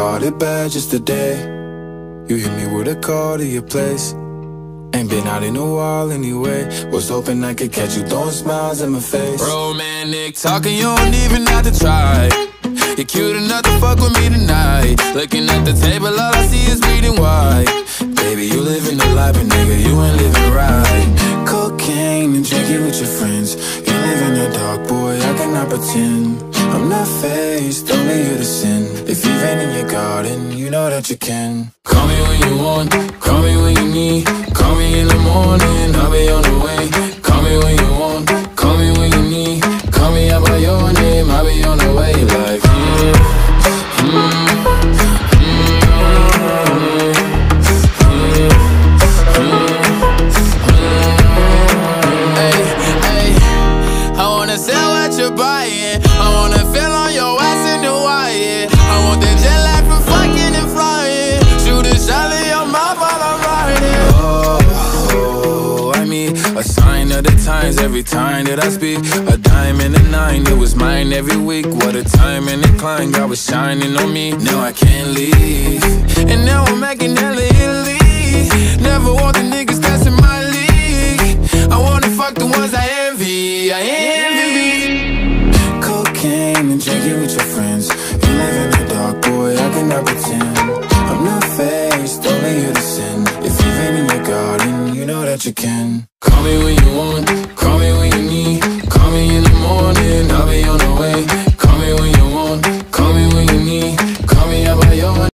caught it bad just today. You hit me with a call to your place. Ain't been out in a while anyway. Was hoping I could catch you throwing smiles in my face. Romantic talking, you don't even have to try. You're cute enough to fuck with me tonight. Looking at the table, all I see is bleeding white. Baby, you living the life, but nigga, you ain't living right. Cocaine and drinking with your friends. You live in the dark, boy, I cannot pretend. I'm not faced, only you to sin. If you've been in your garden, you know that you can. Call me when you want, call me when you need. Call me in the morning, I'll be on the way. Call me when you want, call me when you need. Call me out by your name, I'll be on the way. Like I wanna sell what you're buying. I wanna feel on your ass in the wire. I want the jet lag from fucking and flying. Shoot a shot in your mouth while I'm riding. Oh, I mean, a sign of the times every time that I speak. A dime and a nine, it was mine every week. What a time and a climb, God was shining on me. Now I can't leave, And now I'm making hella Italy. Never want the niggas that's in my league. I wanna fuck the ones I envy. I envy. cocaine and drinking with your friends. You live in the dark, boy, I cannot pretend. I'm not faced, only you to sin. If you've been in your garden, you know that you can. Call me when